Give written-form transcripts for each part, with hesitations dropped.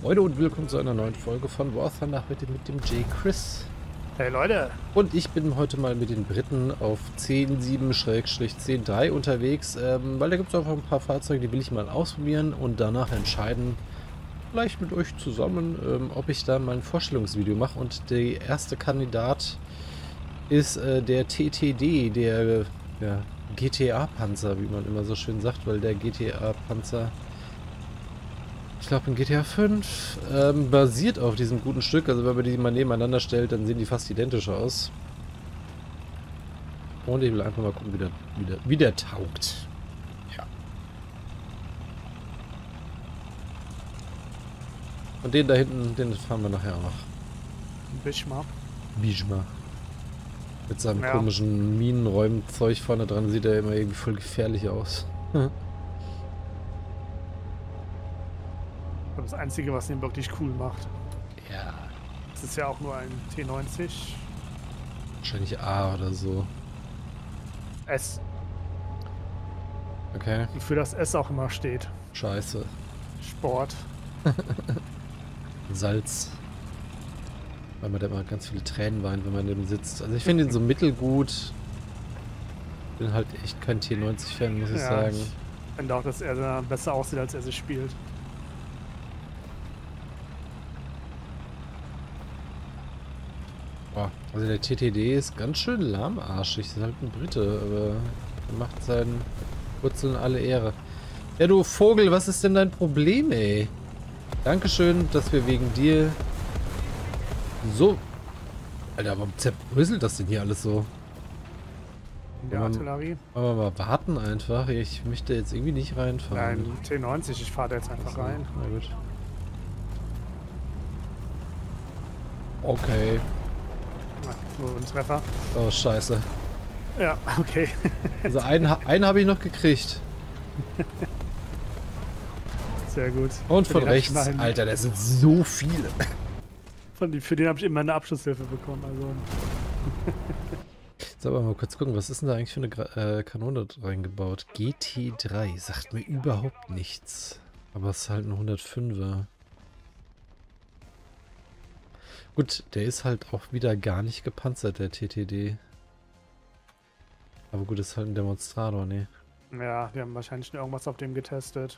Freunde und willkommen zu einer neuen Folge von War Thunder, heute mit dem J. Chris. Hey Leute! Und ich bin heute mal mit den Briten auf 10.7/10.3 unterwegs, weil da gibt es einfach ein paar Fahrzeuge, die will ich mal ausprobieren und danach entscheiden, vielleicht mit euch zusammen, ob ich da mal ein Vorstellungsvideo mache. Und der erste Kandidat ist der TTD, der GTA-Panzer, wie man immer so schön sagt, weil der GTA-Panzer, ich glaube in GTA 5, basiert auf diesem guten Stück. Also wenn man die mal nebeneinander stellt, dann sehen die fast identisch aus. Und ich will einfach mal gucken, wie der taugt. Ja. Und den da hinten, den fahren wir nachher auch noch. Bischma. Bijma. Mit seinem komischen Minenräumzeug vorne dran sieht er immer irgendwie voll gefährlich aus. Das Einzige, was ihn wirklich cool macht. Ja. Das ist ja auch nur ein T90. Wahrscheinlich A oder so. S. Okay. Und für das S auch immer steht. Scheiße. Sport. Salz. Weil man da immer ganz viele Tränen weint, wenn man neben sitzt. Also ich finde ihn so mittelgut. Bin halt echt kein T90-Fan, muss ich sagen. Ich finde auch, dass er da besser aussieht, als er sich spielt. Boah, also der TTD ist ganz schön lahmarschig. Das ist halt ein Brite, aber er macht seinen Wurzeln alle Ehre. Ja, du Vogel, was ist denn dein Problem, ey? Dankeschön, dass wir wegen dir so... Alter, warum zerbröselt das denn hier alles so? In der Artillerie. Wollen wir mal warten einfach? Ich möchte jetzt irgendwie nicht reinfahren. Nein, T90, ich fahre da jetzt einfach rein. Na gut. Okay. Nur ein Treffer. Oh, scheiße. Ja, okay. Also einen habe ich noch gekriegt. Sehr gut. Und von rechts. Alter, das sind so viele. Für den habe ich immer eine Abschusshilfe bekommen. Also. So, aber mal kurz gucken, was ist denn da eigentlich für eine Kanone reingebaut? GT3 sagt mir überhaupt nichts. Aber es ist halt ein 105er. Gut, der ist halt auch wieder gar nicht gepanzert, der TTD. Aber gut, ist halt ein Demonstrator, ne? Ja, die haben wahrscheinlich schon irgendwas auf dem getestet.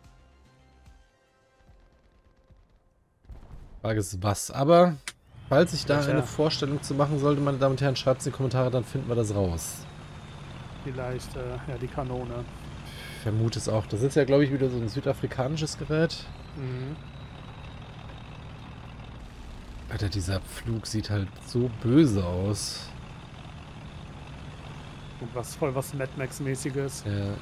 Frage ist was, aber falls ich da eine Vorstellung zu machen sollte, meine Damen und Herren, schreibt es in die Kommentare, dann finden wir das raus. Vielleicht, ja, die Kanone. Ich vermute es auch. Das ist ja, glaube ich, wieder so ein südafrikanisches Gerät. Mhm. Alter, dieser Flug sieht halt so böse aus. Und was Mad Max-mäßiges. Ja.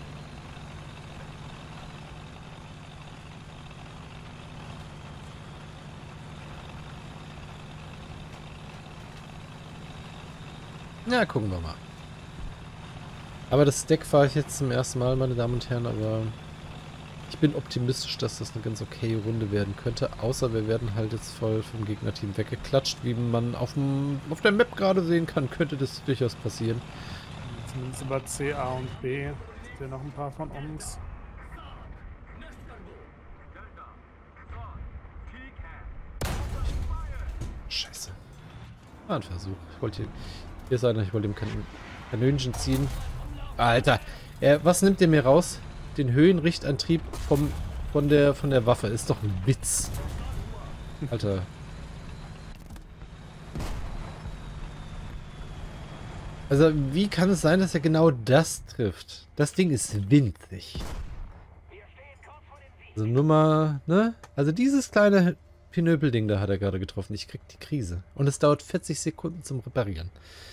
Ja, gucken wir mal. Aber das Deck fahre ich jetzt zum ersten Mal, meine Damen und Herren, aber ich bin optimistisch, dass das eine ganz okay Runde werden könnte, außer wir werden halt jetzt voll vom Gegnerteam weggeklatscht, wie man auf der Map gerade sehen kann, könnte das durchaus passieren. Zumindest über C, A und B sind ja noch ein paar von uns. Scheiße. War ein Versuch. Ich wollte hier ist einer, ich wollte ihm Kanönchen ziehen. Alter, was nimmt ihr mir raus? Den Höhenrichtantrieb von der Waffe. Ist doch ein Witz. Alter. Also, wie kann es sein, dass er genau das trifft? Das Ding ist winzig. Also nur mal, ne? Also dieses kleine Pinöpelding da hat er gerade getroffen. Ich krieg die Krise. Und es dauert 40 Sekunden zum Reparieren.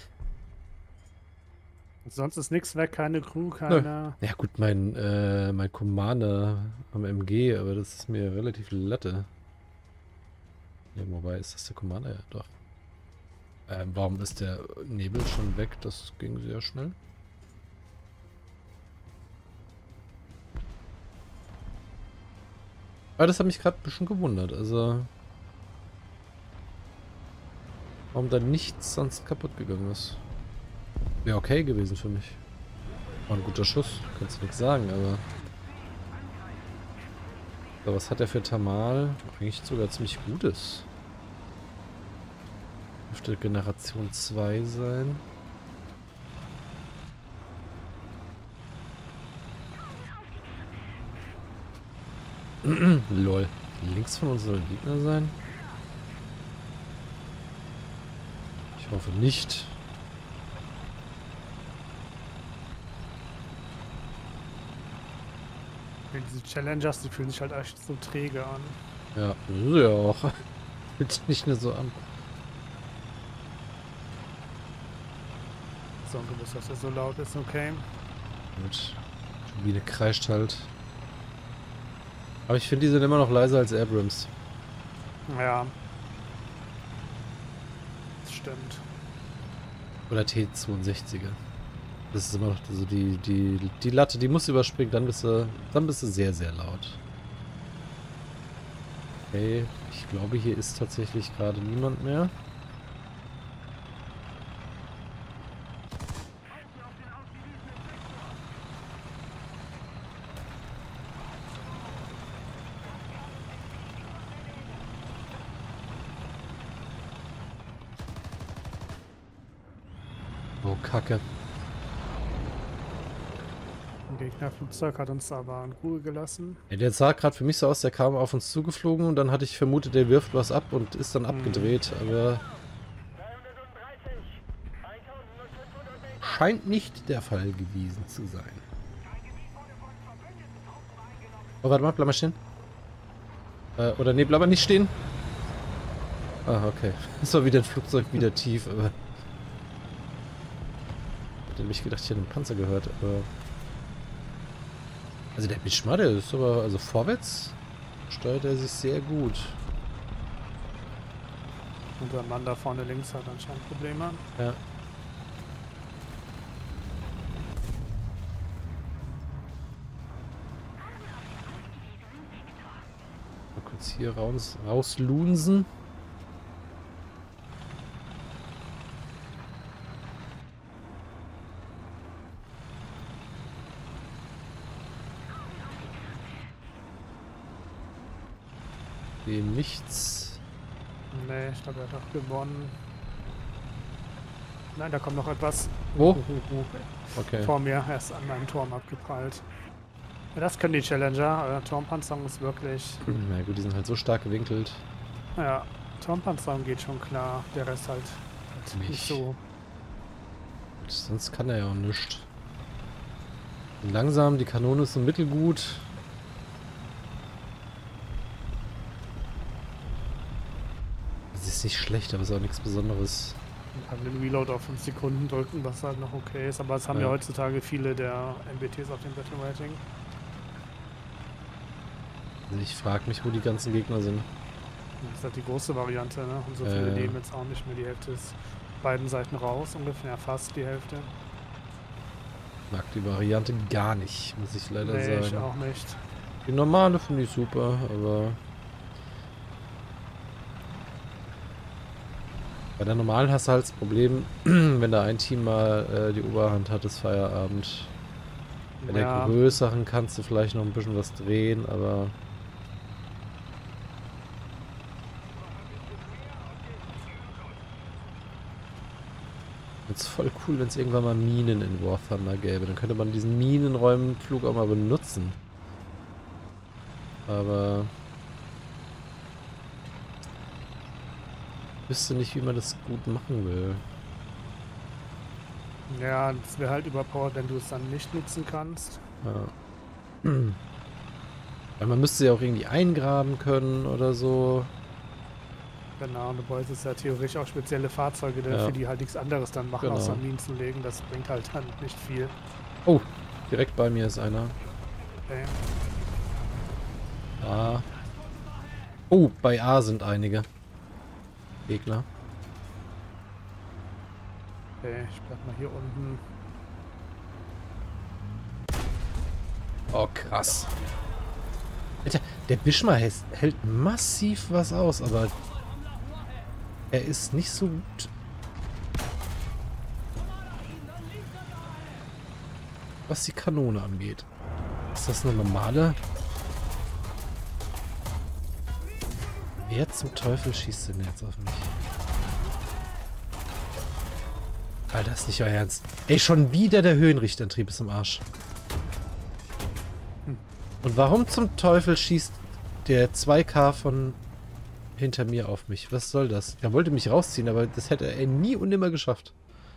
Sonst ist nichts weg, keine Crew, keine... Ja gut, mein Commander am MG, aber das ist mir relativ latte. Ja, wobei ist das der Commander? Ja, doch. Warum ist der Nebel schon weg? Das ging sehr schnell. Aber das hat mich gerade ein bisschen gewundert, also... Warum da nichts sonst kaputt gegangen ist. Wäre okay gewesen für mich. War ein guter Schuss, kannst du nichts sagen, aber... So, was hat er für Thermal? Eigentlich sogar ziemlich gutes. Dürfte Generation 2 sein. Lol. Links von uns soll ein Gegner sein? Ich hoffe nicht. Diese Challengers, die fühlen sich halt echt so träge an. Ja, ist ja auch. Fühlt sich nicht nur so an. So, und du bist, dass er so laut ist, okay. Gut. Turbine kreischt halt. Aber ich finde, die sind immer noch leiser als Abrams. Ja. Das stimmt. Oder T62er. Das ist immer noch so die Latte, die muss überspringen, dann bist du sehr, sehr laut. Okay, ich glaube, hier ist tatsächlich gerade niemand mehr. Oh, Kacke. Ein Gegnerflugzeug hat uns aber in Ruhe gelassen. Ja, der sah gerade für mich so aus, der kam auf uns zugeflogen und dann hatte ich vermutet, der wirft was ab und ist dann abgedreht, aber scheint nicht der Fall gewesen zu sein. Oh, warte mal, bleib mal stehen. Oder nee, bleib mal nicht stehen. Ah, okay. Das war wieder ein Flugzeug, wieder tief, aber... Ich hätte nämlich gedacht, ich hätte einen Panzer gehört, aber... Also der Bischma, der ist aber... Also vorwärts steuert er sich sehr gut. Unser Mann da vorne links hat anscheinend Probleme. Ja. Mal kurz hier rauslunsen. Dem nichts. Nee, ich glaube, er hat auch gewonnen. Nein, da kommt noch etwas. Wo? Okay. Vor mir, er ist an meinem Turm abgeprallt. Ja, das können die Challenger. Turmpanzerung ist wirklich... Na gut, die sind halt so stark gewinkelt. Ja, Turmpanzerung geht schon klar. Der Rest halt nicht so. Sonst kann er ja auch nichts. Langsam, die Kanone ist so mittelgut. Das ist nicht schlecht, aber es ist auch nichts Besonderes. Man kann den Reload auf 5 Sekunden drücken, was halt noch okay ist. Aber es haben ja heutzutage viele der MBTs auf dem Battle Rating. Also ich frage mich, wo die ganzen Gegner sind. Das ist halt die große Variante, ne? Und so viele leben jetzt auch nicht mehr. Die Hälfte ist beiden Seiten raus, ungefähr fast die Hälfte. Ich mag die Variante gar nicht, muss ich leider sagen. Ich auch nicht. Die normale finde ich super, aber... Bei der normalen hast du halt das Problem, wenn da ein Team mal die Oberhand hat, ist Feierabend. Bei der größeren kannst du vielleicht noch ein bisschen was drehen, aber... Jetzt voll cool, wenn es irgendwann mal Minen in War Thunder gäbe. Dann könnte man diesen Minenräumenflug auch mal benutzen. Aber... Ich wüsste nicht, wie man das gut machen will. Ja, das wäre halt überpowered, wenn du es dann nicht nutzen kannst. Ja. Weil man müsste ja auch irgendwie eingraben können oder so. Genau, und du bräuchtest ja theoretisch auch spezielle Fahrzeuge, für die halt nichts anderes dann machen, außer Minen zu legen. Das bringt halt dann nicht viel. Oh, direkt bei mir ist einer. Okay. A. Oh, bei A sind einige Gegner. Okay, ich bleib mal hier unten. Oh, krass. Alter, der Bischma hält massiv was aus, aber er ist nicht so gut. Was die Kanone angeht. Ist das eine normale? Wer zum Teufel schießt denn jetzt auf mich? Alter, das ist nicht euer Ernst. Ey, schon wieder der Höhenrichtantrieb ist im Arsch. Und warum zum Teufel schießt der 2K von hinter mir auf mich? Was soll das? Er wollte mich rausziehen, aber das hätte er nie und nimmer geschafft.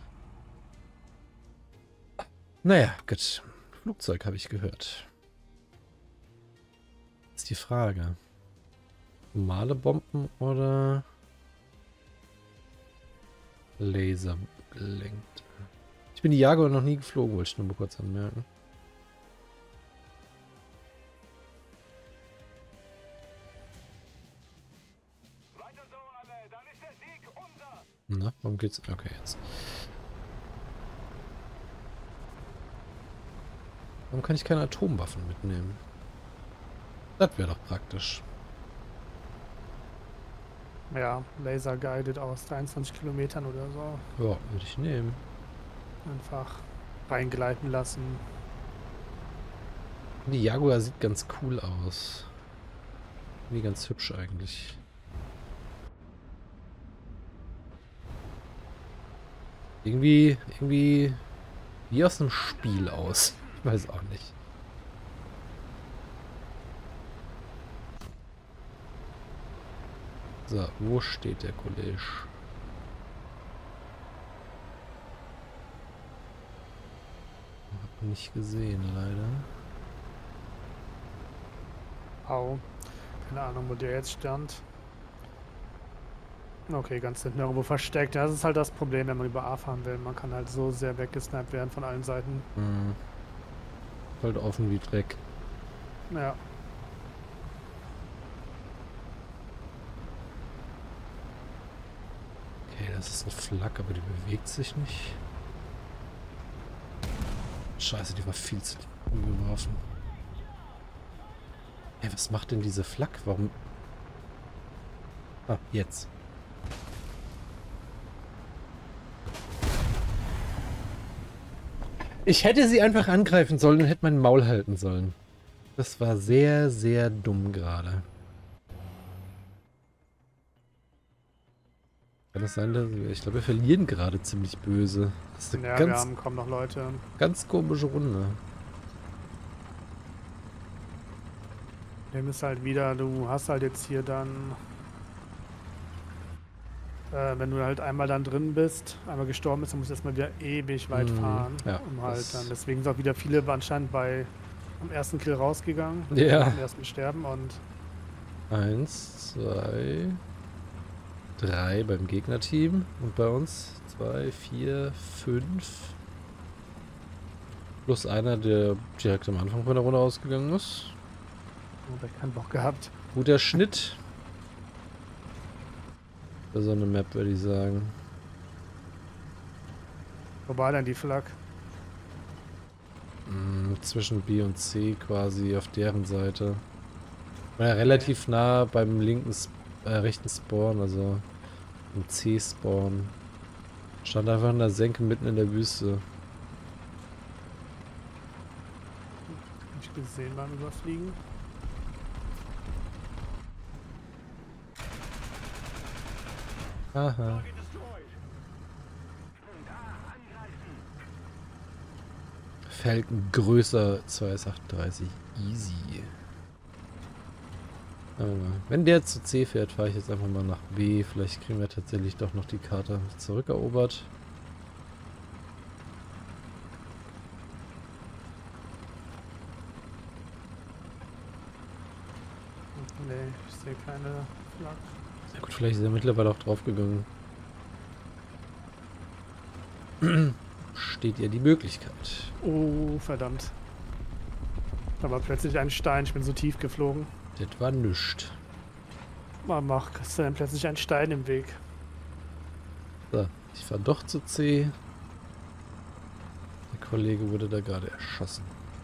Naja, gut. Flugzeug habe ich gehört. Ist die Frage. Normale Bomben oder Laserblend? Ich bin die Jaguar noch nie geflogen, wollte ich nur mal kurz anmerken. Na, warum geht's? Okay, jetzt. Warum kann ich keine Atomwaffen mitnehmen? Das wäre doch praktisch. Ja, Laser guided aus 23 Kilometern oder so. Ja, würde ich nehmen. Einfach reingleiten lassen. Die Jaguar sieht ganz cool aus. Wie ganz hübsch eigentlich. Irgendwie wie aus einem Spiel aus. Ich weiß auch nicht. So, wo steht der Kollege? Hab nicht gesehen, leider. Au. Keine Ahnung, wo der jetzt stand. Okay, ganz hinten irgendwo versteckt. Das ist halt das Problem, wenn man über A fahren will. Man kann halt so sehr weggesniped werden von allen Seiten. Hm. Halt offen wie Dreck. Ja. Okay, das ist eine Flak, aber die bewegt sich nicht. Scheiße, die war viel zu umgeworfen. Ey, was macht denn diese Flak? Warum? Ah, jetzt. Ich hätte sie einfach angreifen sollen und hätte mein Maul halten sollen. Das war sehr, sehr dumm gerade. Kann es sein, dass ich glaube, wir verlieren gerade ziemlich böse. Das ist eine Ja, ganz, wir haben kaum noch Leute. ganz komische Runde. Dem ist halt wieder, du hast halt jetzt hier dann, wenn du halt einmal dann drin bist, einmal gestorben bist, dann musst du erstmal wieder ewig weit fahren. Ja, um halt dann, deswegen sind auch wieder viele anscheinend am ersten Kill rausgegangen. Ja. Am ersten Sterben und 1, 2, 3 beim Gegnerteam und bei uns 2, 4, 5. Plus einer, der direkt am Anfang von der Runde ausgegangen ist. hab ich keinen Bock gehabt. Guter Schnitt. Für so eine Map, würde ich sagen. Wo war denn die Flak? Zwischen B und C quasi auf deren Seite. War ja relativ nah beim rechten Spawn, also im C-Spawn. Stand einfach in der Senke mitten in der Wüste. Hab ich gesehen beim Überfliegen. Aha. Falcon größer 2,38. Easy. Wenn der zu C fährt, fahre ich jetzt einfach mal nach B. Vielleicht kriegen wir tatsächlich doch noch die Karte zurückerobert. Nee, ich sehe keine Flak. Ja gut, vielleicht ist er mittlerweile auch draufgegangen. Steht ihr die Möglichkeit. Oh, verdammt. Da war plötzlich ein Stein, ich bin so tief geflogen. Das war nüscht. Ist dann plötzlich ein Stein im Weg. So, ich fahre doch zu C. Der Kollege wurde da gerade erschossen.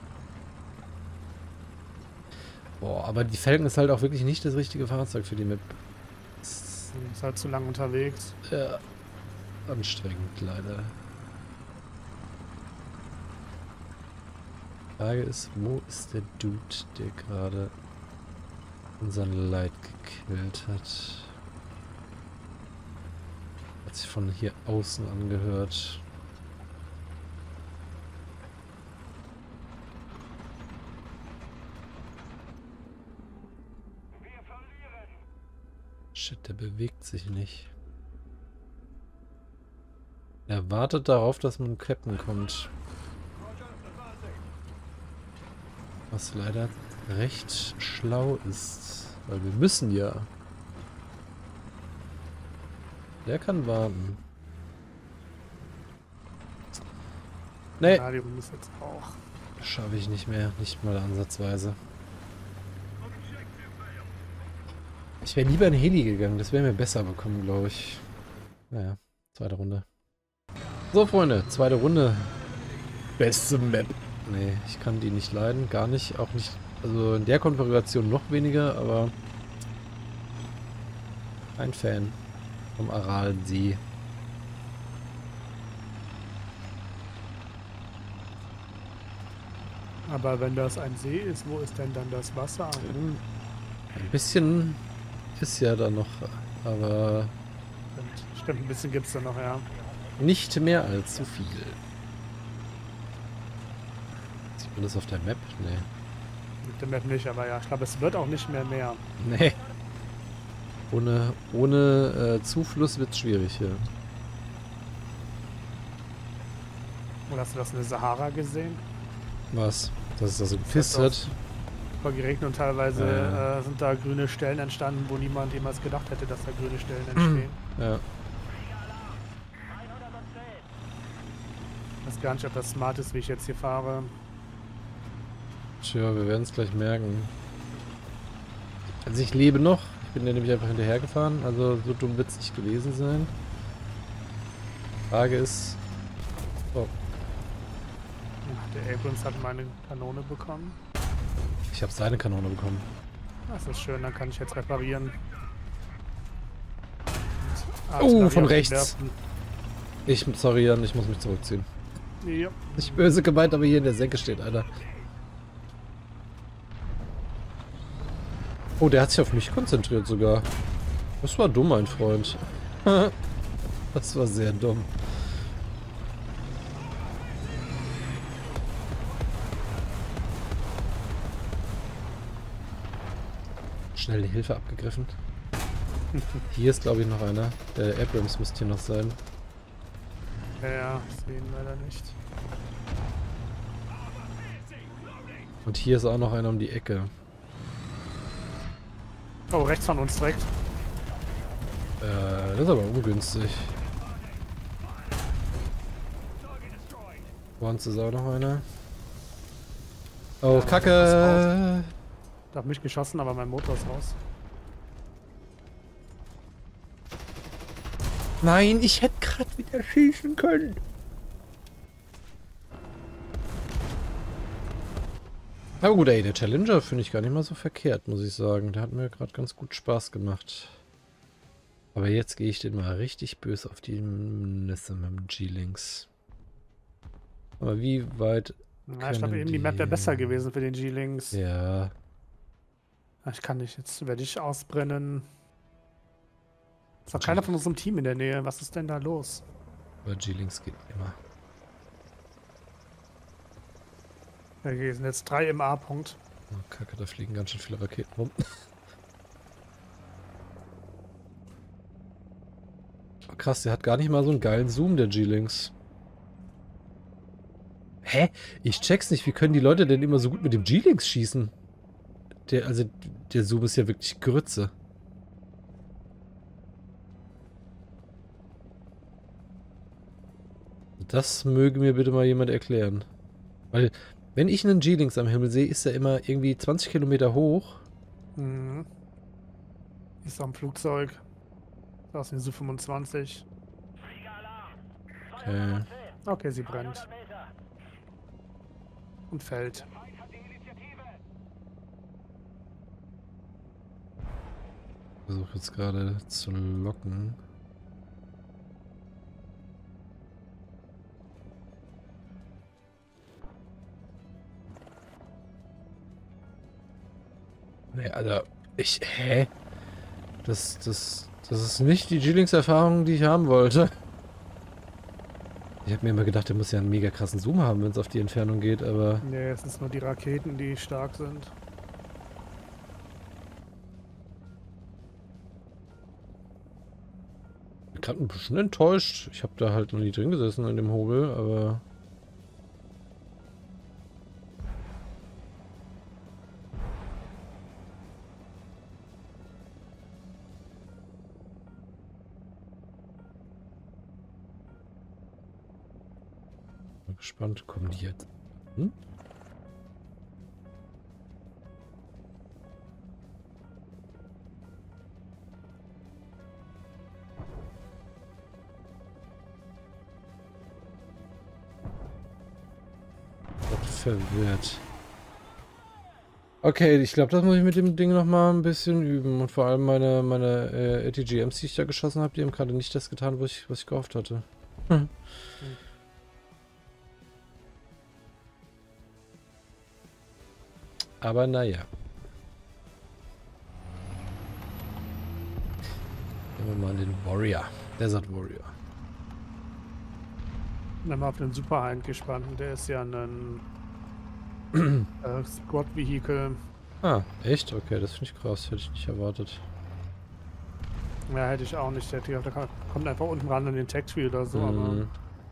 Boah, aber die Falcon ist halt auch wirklich nicht das richtige Fahrzeug für die Map. Ist halt zu lang unterwegs. Ja, anstrengend leider. Die Frage ist, wo ist der Dude, der gerade unseren Leid gekillt hat. Hat sich von hier außen angehört. Shit, der bewegt sich nicht. Er wartet darauf, dass ein Captain kommt. Was leider recht schlau ist. Weil wir müssen ja. Der kann warten. Nee. Stadium ist jetzt auch. Schaffe ich nicht mehr. Nicht mal ansatzweise. Ich wäre lieber in Heli gegangen. Das wäre mir besser bekommen, glaube ich. Naja, zweite Runde. So, Freunde. Zweite Runde. Beste Map. Nee, ich kann die nicht leiden. Gar nicht. Auch nicht. Also in der Konfiguration noch weniger, aber ein Fan vom Aralsee. Aber wenn das ein See ist, wo ist denn dann das Wasser? Ein bisschen ist ja da noch, aber stimmt, ein bisschen gibt es da noch, ja. Nicht mehr allzu viel. Sieht man das auf der Map? Nee. Mit der Map nicht, aber ja, ich glaube, es wird auch nicht mehr. Nee. Ohne Zufluss wird es schwierig hier. Oder hast du das in der Sahara gesehen? Was? Dass es da so gepisst hat? Voll geregnet und teilweise sind da grüne Stellen entstanden, wo niemand jemals gedacht hätte, dass da grüne Stellen entstehen. Ja. Ich weiß gar nicht, ob das smart ist, wie ich jetzt hier fahre. Tja, wir werden es gleich merken. Also ich lebe noch. Ich bin ja nämlich einfach hinterhergefahren. Also so dumm wird es nicht gewesen sein. Frage ist... Oh. Der Abrams hat meine Kanone bekommen. Ich habe seine Kanone bekommen. Das ist schön, dann kann ich jetzt reparieren. Oh, von rechts. Sorry, Jan, ich muss mich zurückziehen. Ja. Nicht böse gemeint, aber hier in der Senke steht einer. Oh, der hat sich auf mich konzentriert sogar. Das war dumm, mein Freund. Das war sehr dumm. Schnell die Hilfe abgegriffen. Hier ist, glaube ich, noch einer. Der Abrams müsste hier noch sein. Ja, ich sehe ihn leider nicht. Und hier ist auch noch einer um die Ecke. Oh, rechts von uns direkt. Das ist aber ungünstig. Vor uns ist auch noch einer. Oh, ja, Kacke! Da hat mich geschossen, aber mein Motor ist raus. Nein, ich hätte gerade wieder schießen können. Aber gut, ey, der Challenger finde ich gar nicht mal so verkehrt, muss ich sagen. Der hat mir gerade ganz gut Spaß gemacht. Aber jetzt gehe ich den mal richtig böse auf die Nüsse mit dem G-Links. Aber wie weit... Ja, ich glaube eben, die Map wäre besser gewesen für den G-Links. Ja. Ich kann nicht, jetzt werde ich ausbrennen. Ist doch keiner von unserem Team in der Nähe. Was ist denn da los? Aber G-Links geht immer. Okay, sind jetzt 3 im A-Punkt. Oh, Kacke, da fliegen ganz schön viele Raketen rum. Oh, krass, der hat gar nicht mal so einen geilen Zoom, der G-Links. Hä? Ich check's nicht. Wie können die Leute denn immer so gut mit dem G-Links schießen? Der Zoom ist ja wirklich Grütze. Das möge mir bitte mal jemand erklären. Weil, wenn ich einen G-Links am Himmel sehe, ist er immer irgendwie 20 Kilometer hoch. Mhm. Ist am Flugzeug. Das ist eine Su-25. Okay. Okay, sie brennt. Und fällt. Ich versuche jetzt gerade zu locken. Nee, Alter. Hä? Das ist nicht die G-Links-Erfahrung, die ich haben wollte. Ich habe mir immer gedacht, der muss ja einen mega krassen Zoom haben, wenn es auf die Entfernung geht, aber... Nee, es sind nur die Raketen, die stark sind. Ich bin gerade ein bisschen enttäuscht. Ich habe da halt noch nie drin gesessen in dem Hobel, aber... Gespannt, kommen die jetzt? Hm? Verwirrt. Okay, ich glaube, das muss ich mit dem Ding noch mal ein bisschen üben und vor allem meine ATGMs, die ich da geschossen habe, die haben gerade nicht das getan, was ich gehofft hatte. Hm. Aber naja. Gehen wir mal an den Warrior. Desert Warrior. Ich bin mal auf den Superhind gespannt. Der ist ja ein Squad-Vehikel. Ah, echt? Okay, das finde ich krass. Hätte ich nicht erwartet. Ja, hätte ich auch nicht. Der kommt einfach unten ran an den Tech-Tree oder so, aber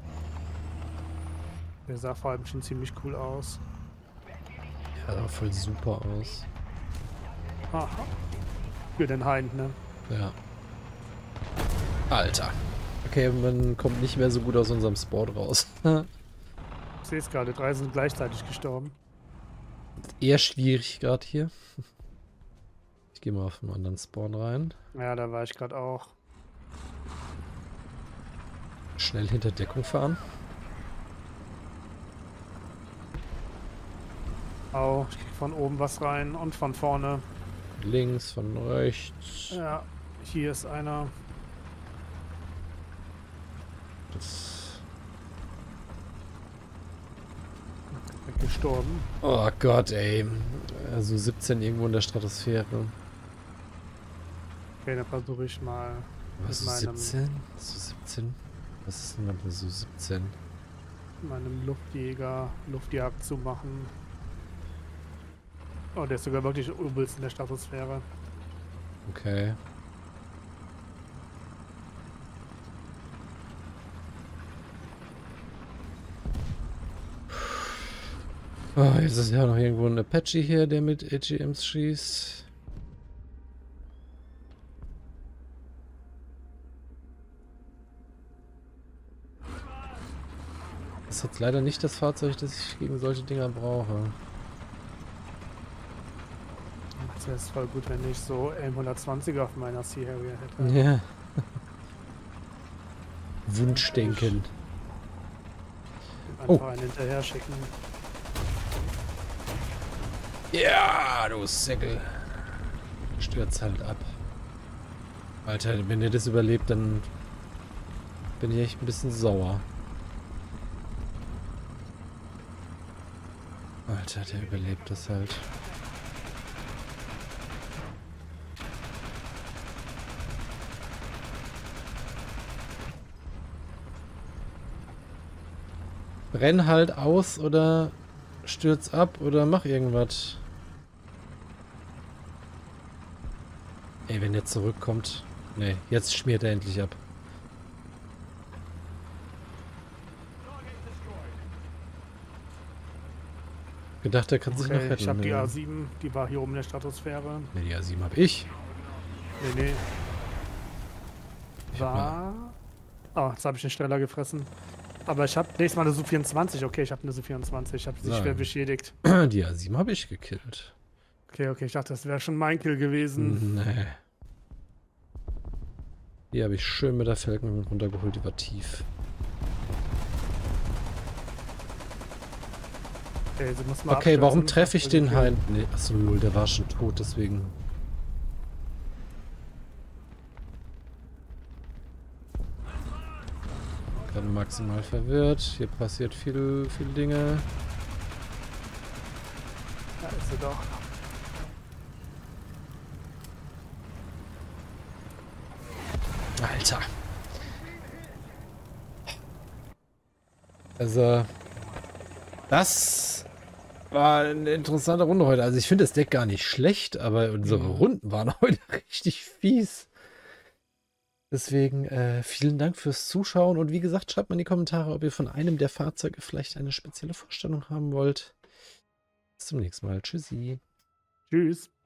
der sah vor allem schon ziemlich cool aus. Ja, sah voll super aus. Aha. Für den Hind, ne? Ja. Alter. Okay, man kommt nicht mehr so gut aus unserem Sport raus. Ich sehe es gerade, 3 sind gleichzeitig gestorben. Eher schwierig gerade hier. Ich gehe mal auf einen anderen Spawn rein. Ja, da war ich gerade auch. Schnell hinter Deckung fahren. Au, ich krieg von oben was rein und von vorne. Links, von rechts. Ja, hier ist einer. Das... Gestorben. Oh Gott, ey. Also 17 irgendwo in der Stratosphäre. Okay, dann versuche ich mal. Was ist 17? So 17? Was ist denn da so 17? Meinem Luftjäger Luftjagd zu machen. Oh, der ist sogar wirklich übelst in der Stratosphäre. Okay. Oh, jetzt ist ja noch irgendwo ein Apache hier, der mit AGMs schießt. Das ist jetzt leider nicht das Fahrzeug, das ich gegen solche Dinger brauche. Das wäre voll gut, wenn ich so M120 auf meiner Sea Harrier hätte. Ja. Wunschdenken. Einfach einen hinterher schicken. Ja, du Säckel. Stürzt halt ab. Alter, wenn ihr das überlebt, dann bin ich echt ein bisschen sauer. Alter, der überlebt das halt. Renn halt aus oder stürz ab oder mach irgendwas. Ey, wenn der zurückkommt. Ne, jetzt schmiert er endlich ab. Gedacht, der kann sich noch retten. Ich habe die A7, die war hier oben in der Stratosphäre. Ne, die A7 habe ich. Nee. War... Oh, jetzt habe ich den Streller gefressen. Aber ich habe nächstes Mal eine Su-24. Okay, ich habe eine Su-24. Ich habe sie schwer beschädigt. Die A7 habe ich gekillt. Okay, ich dachte, das wäre schon mein Kill gewesen. Nee. Die habe ich schön mit der Falcon runtergeholt, die war tief. Okay, sie muss mal okay, warum treffe ich den Hind? Nee, achso, lol, der war schon tot, deswegen. Gerade maximal verwirrt. Hier passiert viel Dinge. Da ist sie doch. Alter. Also, das war eine interessante Runde heute. Also ich finde das Deck gar nicht schlecht, aber unsere Runden waren heute richtig fies. Deswegen vielen Dank fürs Zuschauen und wie gesagt, schreibt mal in die Kommentare, ob ihr von einem der Fahrzeuge vielleicht eine spezielle Vorstellung haben wollt. Bis zum nächsten Mal. Tschüssi. Tschüss.